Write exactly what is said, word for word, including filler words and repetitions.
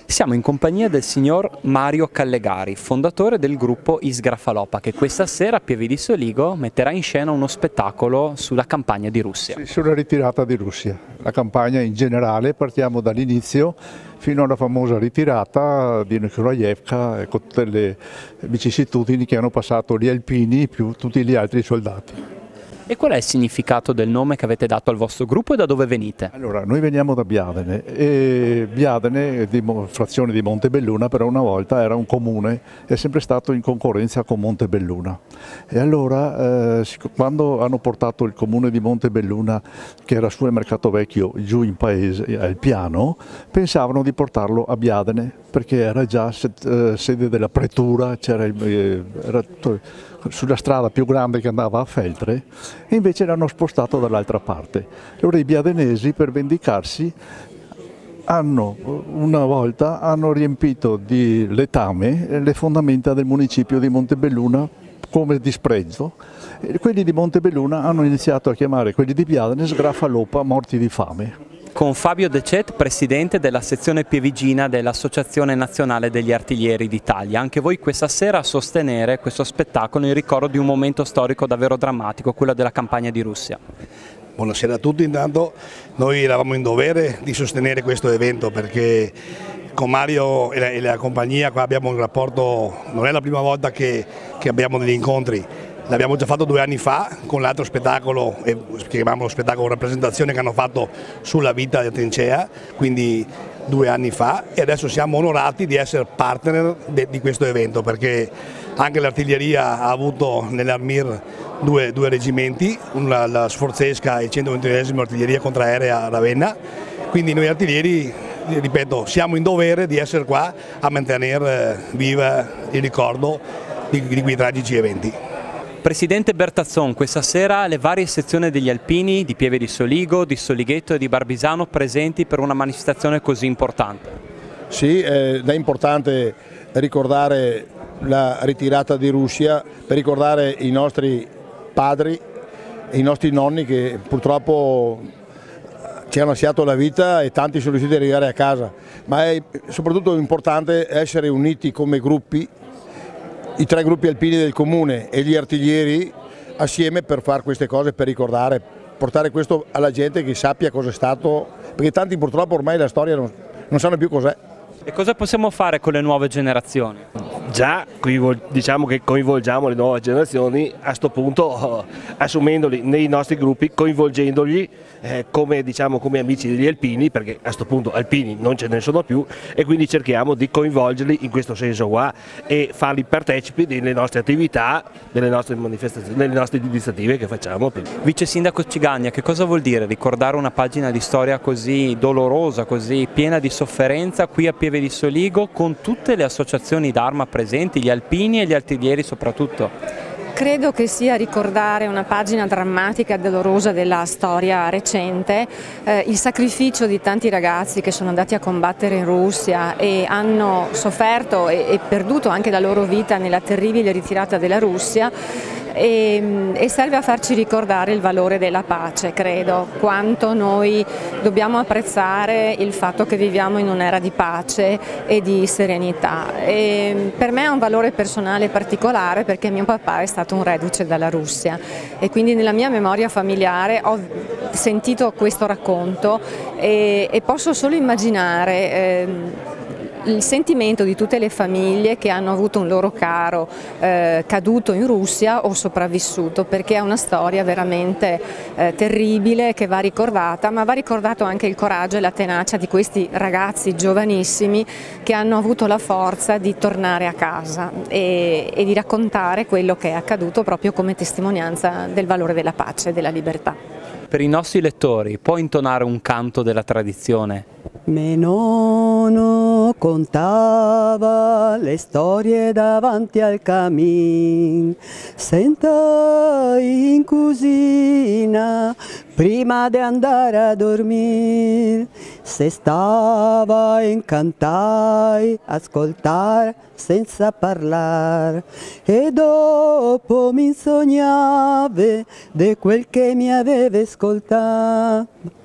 Siamo in compagnia del signor Mario Callegari, fondatore del gruppo Isgrafalopa, che questa sera a Pieve di Soligo metterà in scena uno spettacolo sulla campagna di Russia. Sì, sulla ritirata di Russia. La campagna in generale, partiamo dall'inizio fino alla famosa ritirata di Nikolaevka, con tutte le vicissitudini che hanno passato gli alpini più tutti gli altri soldati. E qual è il significato del nome che avete dato al vostro gruppo e da dove venite? Allora, noi veniamo da Biadene e Biadene, di, frazione di Montebelluna, però una volta era un comune, è sempre stato in concorrenza con Montebelluna. E allora, eh, quando hanno portato il comune di Montebelluna, che era su al Mercato Vecchio, giù in paese, al piano, pensavano di portarlo a Biadene, perché era già sede della pretura, c'era era sulla strada più grande che andava a Feltre, e invece l'hanno spostato dall'altra parte. Allora i biadenesi, per vendicarsi, hanno una volta hanno riempito di letame le fondamenta del municipio di Montebelluna come disprezzo, e quelli di Montebelluna hanno iniziato a chiamare quelli di Biadene Sgrafalopa, morti di fame. Con Fabio De Cet, presidente della sezione pievigina dell'Associazione Nazionale degli Artiglieri d'Italia. Anche voi questa sera a sostenere questo spettacolo in ricordo di un momento storico davvero drammatico, quello della campagna di Russia. Buonasera a tutti, intanto noi eravamo in dovere di sostenere questo evento perché con Mario e la, e la compagnia qua abbiamo un rapporto, non è la prima volta che, che abbiamo degli incontri. L'abbiamo già fatto due anni fa con l'altro spettacolo, eh, chiamiamolo spettacolo rappresentazione, che hanno fatto sulla vita di Trincea, quindi due anni fa, e adesso siamo onorati di essere partner de, di questo evento, perché anche l'artiglieria ha avuto nell'Armir due, due reggimenti, una, la Sforzesca e il centoventiduesimo artiglieria contraerea a Ravenna, quindi noi artiglieri, ripeto, siamo in dovere di essere qua a mantenere viva il ricordo di, di quei tragici eventi. Presidente Bertazzon, questa sera le varie sezioni degli alpini di Pieve di Soligo, di Solighetto e di Barbisano presenti per una manifestazione così importante. Sì, è importante ricordare la ritirata di Russia, per ricordare i nostri padri e i nostri nonni che purtroppo ci hanno lasciato la vita e tanti sono riusciti ad arrivare a casa, ma è soprattutto importante essere uniti come gruppi, i tre gruppi alpini del comune e gli artiglieri assieme, per fare queste cose, per ricordare, portare questo alla gente che sappia cosa è stato, perché tanti purtroppo ormai la storia non, non sanno più cos'è. E cosa possiamo fare con le nuove generazioni? Già diciamo che coinvolgiamo le nuove generazioni, a questo punto assumendoli nei nostri gruppi, coinvolgendoli eh, come, diciamo, come amici degli alpini, perché a questo punto alpini non ce ne sono più, e quindi cerchiamo di coinvolgerli in questo senso qua e farli partecipi delle nostre attività, delle nostre manifestazioni, delle nostre iniziative che facciamo. Vice Sindaco Cigagna, che cosa vuol dire ricordare una pagina di storia così dolorosa, così piena di sofferenza qui a Pieve di Soligo, con tutte le associazioni d'arma presenti, gli alpini e gli artiglieri soprattutto? Credo che sia ricordare una pagina drammatica e dolorosa della storia recente, eh, il sacrificio di tanti ragazzi che sono andati a combattere in Russia e hanno sofferto e, e perduto anche la loro vita nella terribile ritirata della Russia. E, e serve a farci ricordare il valore della pace, credo, quanto noi dobbiamo apprezzare il fatto che viviamo in un'era di pace e di serenità. E per me ha un valore personale particolare perché mio papà è stato un reduce dalla Russia e quindi nella mia memoria familiare ho sentito questo racconto e, e posso solo immaginare eh, il sentimento di tutte le famiglie che hanno avuto un loro caro eh, caduto in Russia o sopravvissuto, perché è una storia veramente eh, terribile che va ricordata, ma va ricordato anche il coraggio e la tenacia di questi ragazzi giovanissimi che hanno avuto la forza di tornare a casa e, e di raccontare quello che è accaduto proprio come testimonianza del valore della pace e della libertà. Per i nostri lettori, può intonare un canto della tradizione? Mio nonno contava le storie davanti al cammin, senta in cucina prima di andare a dormire, se stava in cantai, ascoltare senza parlare, e dopo mi sognava di quel che mi aveva ascoltato.